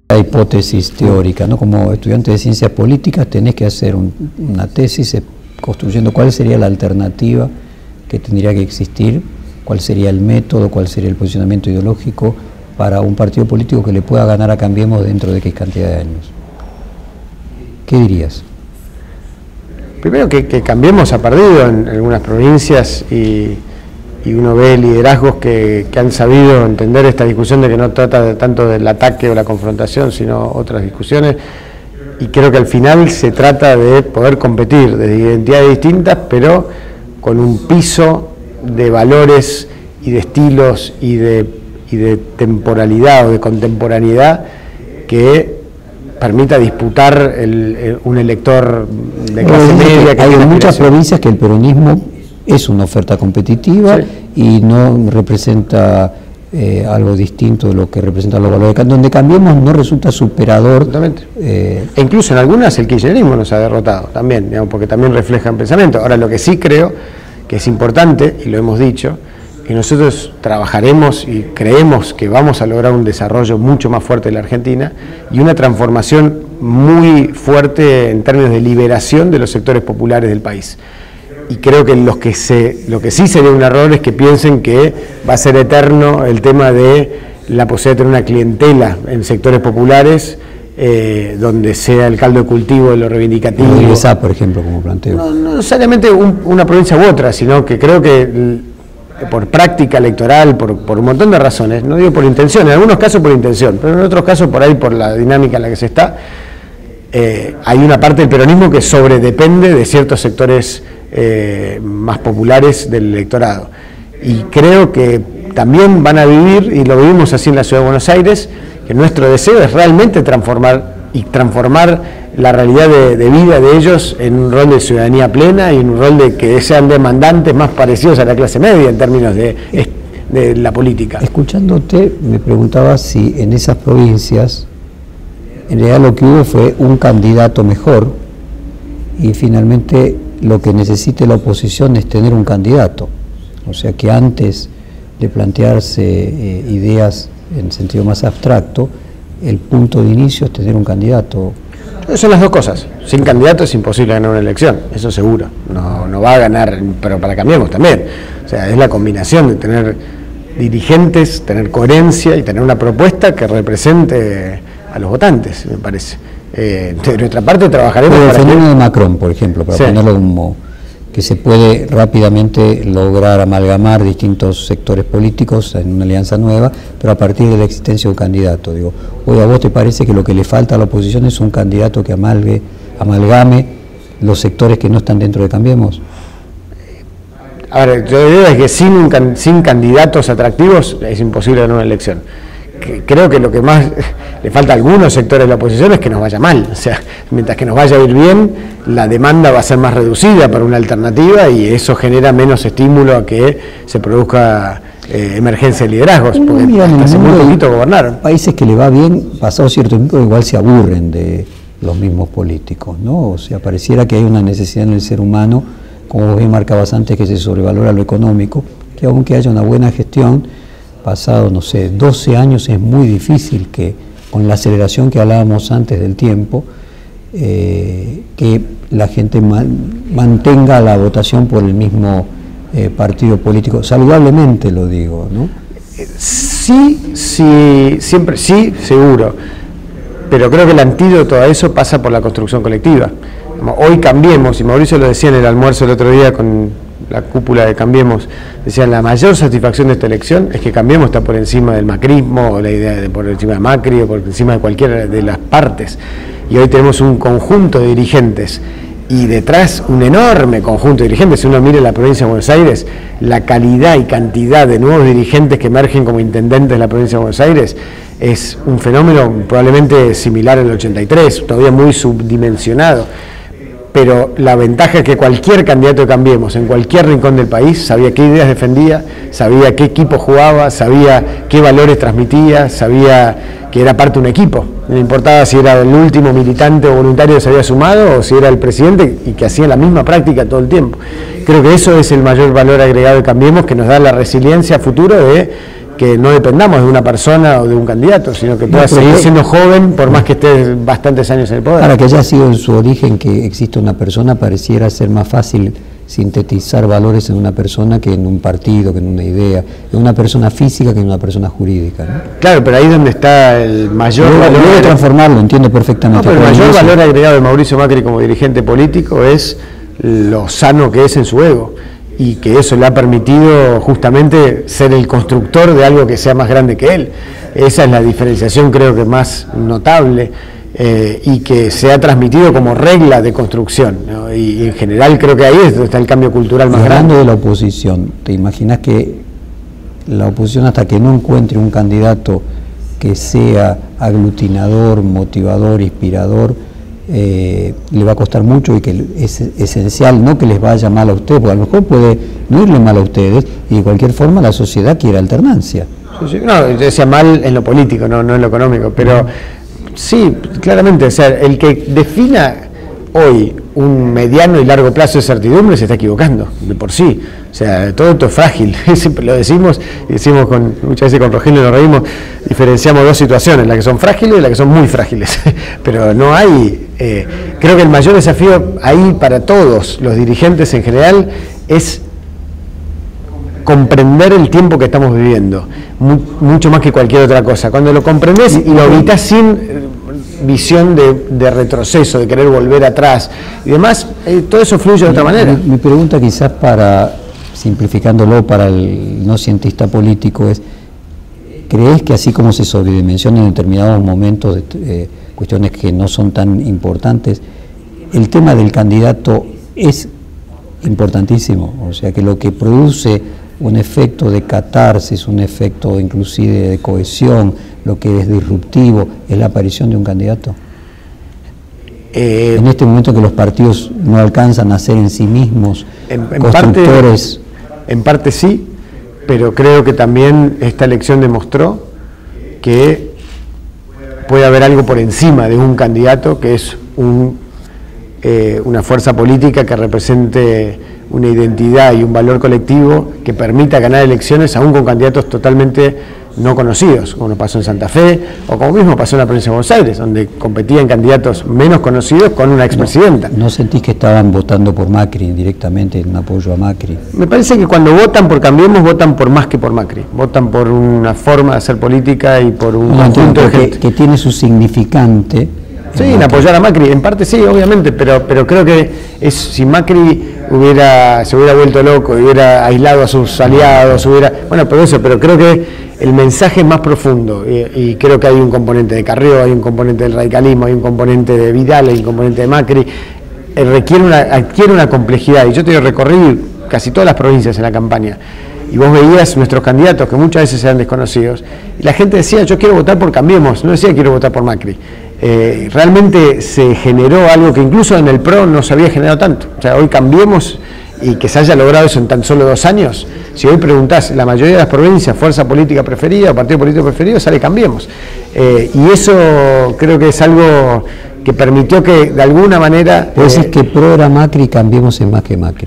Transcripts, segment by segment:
La hipótesis teórica, ¿no? Como estudiante de ciencias políticas tenés que hacer una tesis construyendo cuál sería la alternativa que tendría que existir, cuál sería el método, cuál sería el posicionamiento ideológico para un partido político que le pueda ganar a Cambiemos dentro de qué cantidad de años. ¿Qué dirías? Primero que Cambiemos ha perdido en algunas provincias y uno ve liderazgos que han sabido entender esta discusión de que no trata tanto del ataque o la confrontación, sino otras discusiones, y creo que al final se trata de poder competir desde identidades distintas, pero con un piso de valores y de estilos y de temporalidad o de contemporaneidad que permita disputar un elector de clase media. Hay muchas provincias que el peronismo es una oferta competitiva, sí, y no representa algo distinto de lo que representan los valores, donde Cambiemos no resulta superador. E incluso en algunas el kirchnerismo nos ha derrotado también, digamos, porque también reflejan pensamiento. Ahora, lo que sí creo que es importante, y lo hemos dicho, que nosotros trabajaremos y creemos que vamos a lograr un desarrollo mucho más fuerte de la Argentina y una transformación muy fuerte en términos de liberación de los sectores populares del país. Y creo que lo que sí sería un error es que piensen que va a ser eterno el tema de la posibilidad de tener una clientela en sectores populares donde sea el caldo de cultivo de lo reivindicativo. Ingresar, por ejemplo, como planteo. No necesariamente una provincia u otra, sino que creo que por práctica electoral, por un montón de razones, no digo por intención, en algunos casos por intención, pero en otros casos por ahí por la dinámica en la que se está, hay una parte del peronismo que sobredepende de ciertos sectores más populares del electorado. Y creo que también van a vivir, y lo vivimos así en la Ciudad de Buenos Aires, que nuestro deseo es realmente transformar la realidad de vida de ellos en un rol de ciudadanía plena y en un rol de que sean demandantes más parecidos a la clase media en términos de la política. Escuchándote, me preguntaba si en esas provincias en realidad lo que hubo fue un candidato mejor y finalmente lo que necesite la oposición es tener un candidato. O sea que antes de plantearse ideas en sentido más abstracto, el punto de inicio es tener un candidato. Son las dos cosas. Sin candidato es imposible ganar una elección, eso seguro. No va a ganar, pero para Cambiemos también. O sea, es la combinación de tener dirigentes, tener coherencia y tener una propuesta que represente a los votantes, me parece. De nuestra parte trabajaremos para el fenómeno de Macron, por ejemplo, para ponerlo como que se puede rápidamente lograr amalgamar distintos sectores políticos en una alianza nueva, pero a partir de la existencia de un candidato. Digo, oye, ¿a vos te parece que lo que le falta a la oposición es un candidato que amalgame los sectores que no están dentro de Cambiemos? A ver, yo diría que sin candidatos atractivos es imposible ganar una elección. Creo que lo que más le falta a algunos sectores de la oposición es que nos vaya mal. O sea, mientras que nos vaya a ir bien, la demanda va a ser más reducida para una alternativa y eso genera menos estímulo a que se produzca emergencia de liderazgos, porque hasta hace muy poquito gobernaron. Países que le va bien, pasado cierto tiempo, igual se aburren de los mismos políticos, ¿no? O sea, pareciera que hay una necesidad en el ser humano, como vos bien marcabas antes, que se sobrevalora lo económico, que aunque haya una buena gestión, pasado, no sé, 12 años es muy difícil que, con la aceleración que hablábamos antes del tiempo, que la gente mantenga la votación por el mismo partido político, saludablemente lo digo, ¿no? Sí, siempre, sí, seguro, pero creo que el antídoto a eso pasa por la construcción colectiva. Hoy Cambiemos, y Mauricio lo decía en el almuerzo el otro día con la cúpula de Cambiemos, decían la mayor satisfacción de esta elección es que Cambiemos está por encima del macrismo, o la idea de por encima de Macri, o por encima de cualquiera de las partes, y hoy tenemos un conjunto de dirigentes y detrás un enorme conjunto de dirigentes. Si uno mira la provincia de Buenos Aires, la calidad y cantidad de nuevos dirigentes que emergen como intendentes de la provincia de Buenos Aires es un fenómeno probablemente similar al 83, todavía muy subdimensionado. Pero la ventaja es que cualquier candidato que Cambiemos en cualquier rincón del país sabía qué ideas defendía, sabía qué equipo jugaba, sabía qué valores transmitía, sabía que era parte de un equipo. No importaba si era el último militante o voluntario que se había sumado o si era el presidente y que hacía la misma práctica todo el tiempo. Creo que eso es el mayor valor agregado de Cambiemos, que nos da la resiliencia a futuro de que no dependamos de una persona o de un candidato, sino que pueda seguir siendo joven por más que esté bastantes años en el poder. Para que haya sido en su origen que existe una persona, pareciera ser más fácil sintetizar valores en una persona que en un partido, que en una idea, en una persona física que en una persona jurídica, ¿no? Claro, pero ahí es donde está el mayor valor. Debe transformarlo, entiendo perfectamente. No, pero el mayor valor agregado de Mauricio Macri como dirigente político es lo sano que es en su ego, y que eso le ha permitido justamente ser el constructor de algo que sea más grande que él. Esa es la diferenciación, creo que más notable, y que se ha transmitido como regla de construcción, ¿no? Y en general creo que ahí es donde está el cambio cultural más grande. Hablando de la oposición, ¿te imaginas que la oposición, hasta que no encuentre un candidato que sea aglutinador, motivador, inspirador, le va a costar mucho, y que es esencial, no que les vaya mal a ustedes, porque a lo mejor puede no irle mal a ustedes, y de cualquier forma la sociedad quiere alternancia? No, yo decía mal en lo político, no en lo económico, pero sí, claramente, o sea, el que defina hoy un mediano y largo plazo de certidumbre se está equivocando, de por sí. O sea, todo esto es frágil, siempre lo decimos, y decimos muchas veces con Rogelio nos reímos, diferenciamos dos situaciones, las que son frágiles y las que son muy frágiles, pero no hay, creo que el mayor desafío ahí para todos los dirigentes en general es comprender el tiempo que estamos viviendo, mucho más que cualquier otra cosa. Cuando lo comprendés y lo habitas sin visión de retroceso, de querer volver atrás y demás, todo eso fluye de otra manera. Mi pregunta, quizás simplificándolo para el no cientista político, es: ¿crees que así como se sobredimensiona en determinados momentos cuestiones que no son tan importantes, el tema del candidato es importantísimo? O sea, que lo que produce un efecto de catarsis, un efecto inclusive de cohesión, lo que es disruptivo, es la aparición de un candidato. En este momento que los partidos no alcanzan a ser en sí mismos constructores. En parte sí, pero creo que también esta elección demostró que puede haber algo por encima de un candidato, que es una fuerza política que represente una identidad y un valor colectivo que permita ganar elecciones aún con candidatos totalmente no conocidos, como pasó en Santa Fe, o como mismo pasó en la provincia de Buenos Aires, donde competían candidatos menos conocidos con una expresidenta. ¿No sentís que estaban votando por Macri directamente, en apoyo a Macri? Me parece que cuando votan por Cambiemos, votan por más que por Macri, votan por una forma de hacer política y por un conjunto de gente que tiene su significante. Sí, en apoyar a Macri, en parte sí, obviamente, pero creo que si Macri se hubiera vuelto loco, hubiera aislado a sus aliados, pero creo que el mensaje es más profundo, y creo que hay un componente de Carrió, hay un componente del radicalismo, hay un componente de Vidal, hay un componente de Macri, adquiere una complejidad, y yo te recorrí casi todas las provincias en la campaña, y vos veías nuestros candidatos, que muchas veces eran desconocidos, y la gente decía: yo quiero votar por Cambiemos, no decía quiero votar por Macri. Realmente se generó algo que incluso en el PRO no se había generado tanto. O sea, hoy Cambiemos, y que se haya logrado eso en tan solo 2 años, si hoy preguntás, la mayoría de las provincias, fuerza política preferida o partido político preferido, sale Cambiemos. Y eso creo que es algo que permitió que de alguna manera... ¿Puedes decir que PRO era Macri y Cambiemos es más que Macri?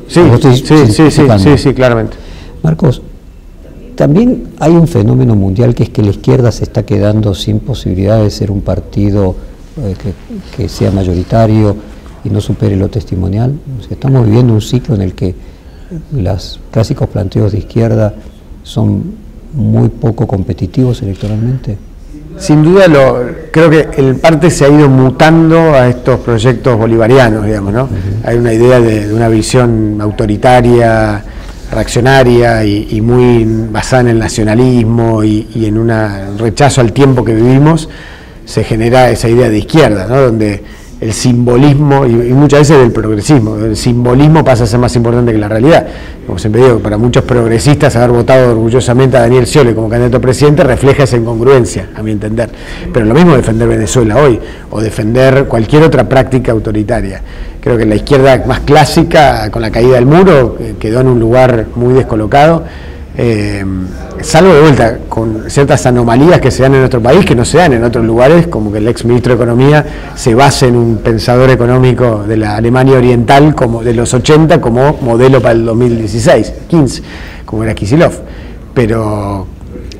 Sí, claramente. Marcos, también hay un fenómeno mundial, que es que la izquierda se está quedando sin posibilidad de ser un partido que sea mayoritario y no supere lo testimonial. O sea, estamos viviendo un ciclo en el que los clásicos planteos de izquierda son muy poco competitivos electoralmente. Sin duda, creo que en parte se ha ido mutando a estos proyectos bolivarianos, digamos, ¿no? Hay una idea de una visión autoritaria, reaccionaria y muy basada en el nacionalismo y en un rechazo al tiempo que vivimos. Se genera esa idea de izquierda, ¿no? Donde el simbolismo, y muchas veces del progresismo, el simbolismo pasa a ser más importante que la realidad. Como siempre digo, para muchos progresistas haber votado orgullosamente a Daniel Scioli como candidato a presidente refleja esa incongruencia, a mi entender. Pero lo mismo defender Venezuela hoy, o defender cualquier otra práctica autoritaria. Creo que la izquierda más clásica, con la caída del muro, quedó en un lugar muy descolocado, salvo de vuelta con ciertas anomalías que se dan en nuestro país, que no se dan en otros lugares, como que el ex ministro de Economía se base en un pensador económico de la Alemania Oriental, como de los 80, como modelo para el 2016, 15, como era Kicillof. Pero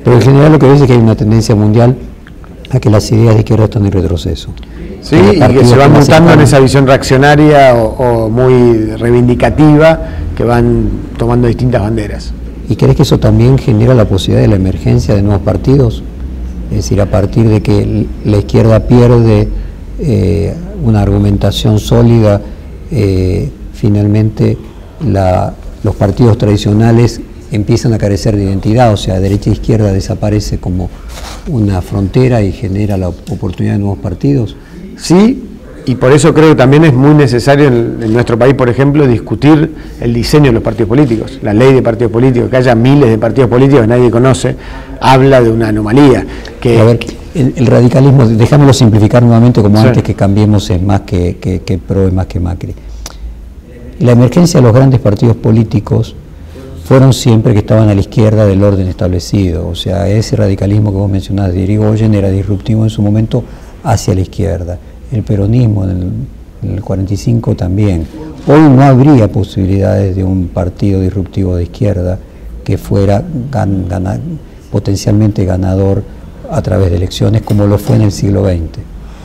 Pero en general lo que ves es que hay una tendencia mundial a que las ideas de izquierda están en retroceso. Sí, y que se van mutando en esa visión reaccionaria o muy reivindicativa, que van tomando distintas banderas. ¿Y crees que eso también genera la posibilidad de la emergencia de nuevos partidos? Es decir, a partir de que la izquierda pierde una argumentación sólida, finalmente los partidos tradicionales empiezan a carecer de identidad, o sea, derecha e izquierda desaparece como una frontera y genera la oportunidad de nuevos partidos. Sí, y por eso creo que también es muy necesario en nuestro país, por ejemplo, discutir el diseño de los partidos políticos, la ley de partidos políticos, que haya miles de partidos políticos que nadie conoce, habla de una anomalía. A ver, el radicalismo, déjamelo simplificar nuevamente como sí. Antes, que cambiemos es más que PRO y más que Macri. La emergencia de los grandes partidos políticos fueron siempre que estaban a la izquierda del orden establecido, o sea, ese radicalismo que vos mencionás de Irigoyen era disruptivo en su momento hacia la izquierda. El peronismo en el 45 también. Hoy no habría posibilidades de un partido disruptivo de izquierda que fuera potencialmente ganador a través de elecciones como lo fue en el siglo XX.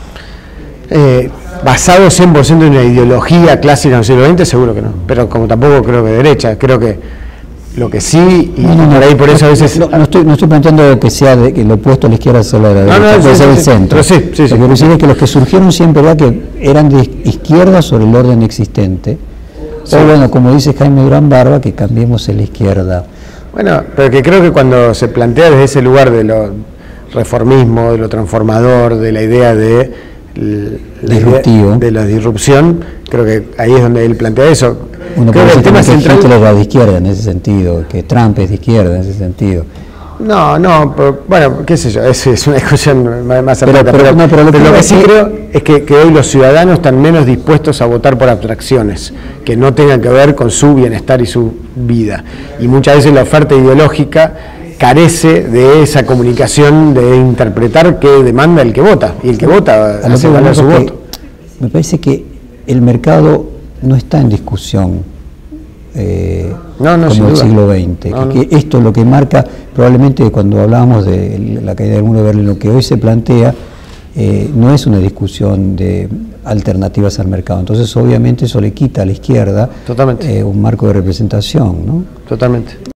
Basado 100% en una ideología clásica en el siglo XX, seguro que no. Pero como tampoco creo que derecha, creo que lo que sí, y por ahí por eso a veces... No estoy planteando que sea que lo opuesto a la izquierda sea la derecha, puede ser el centro. Pero sí. Lo que quiero decir es que los que surgieron siempre era que eran de izquierda sobre el orden existente, sí. O bueno, como dice Jaime Durán Barba, que cambiemos en la izquierda. Bueno, pero que creo que cuando se plantea desde ese lugar de lo reformismo, de lo transformador, de la idea de la disrupción, creo que ahí es donde él plantea eso. Uno creo puede que el tema central... Hitler era de izquierda en ese sentido, que Trump es de izquierda en ese sentido. No, pero, bueno, qué sé yo, es una discusión más abierta, pero lo que sí creo es que hoy los ciudadanos están menos dispuestos a votar por abstracciones que no tengan que ver con su bienestar y su vida, y muchas veces la oferta ideológica carece de esa comunicación de interpretar qué demanda el que vota, y el que vota hace valer su voto. Me parece que el mercado no está en discusión como el siglo XX, que esto es lo que marca, probablemente cuando hablábamos de la caída del muro de Berlín, lo que hoy se plantea no es una discusión de alternativas al mercado, entonces obviamente eso le quita a la izquierda un marco de representación, ¿no? Totalmente.